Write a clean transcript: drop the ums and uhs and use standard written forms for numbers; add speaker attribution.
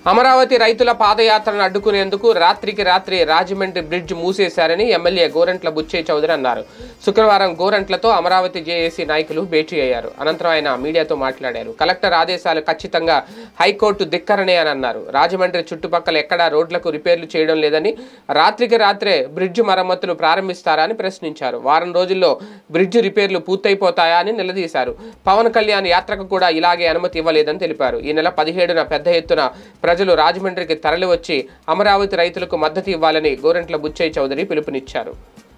Speaker 1: అమరావతి రైతుల పాదయాత్రను అడ్డుకునేందుకు రాత్రికి రాత్రి రాజమండ్రి బ్రిడ్జ్ మూసేశారని ఎమ్మెల్యే గోరంట్ల బుచ్చయ్య చౌదరి అన్నారు. శుక్రవారం గోరంట్లతో అమరావతి జేఏసీ నాయకులు భేటీ అయ్యారు. అనంతరం ఆయన మీడియాతో మాట్లాడారు. కలెక్టర్ ఆదేశాలు ఖచ్చితంగా హైకోర్టు ధిక్కరణే అని అన్నారు. రాజమండ్రి చుట్టుపక్కల ఎక్కడా రోడ్లకు రిపేర్లు చేయడం లేదని, రాత్రికి రాత్రే బ్రిడ్జ్ మరమ్మతులు ప్రారంభిస్తారా అని ప్రశ్నించారు. వారం రోజుల్లో బ్రిడ్జ్ రిపేర్లు పూర్తయిపోతాయా అని నిలదీశారు. పవన్ కళ్యాణ్ యాత్రకు కూడా ఇలాగే అనుమతి ఇవ్వలేదని తెలిపారు. ఈ నెల 17న పెద్ద ఎత్తున ప్రజలు రాజమండ్రికి తరలివచ్చి అమరావతి రైతులకు మద్దతు ఇవ్వాలని గోరంట్ల బుచ్చయ్య చౌదరి పిలుపునిచ్చారు.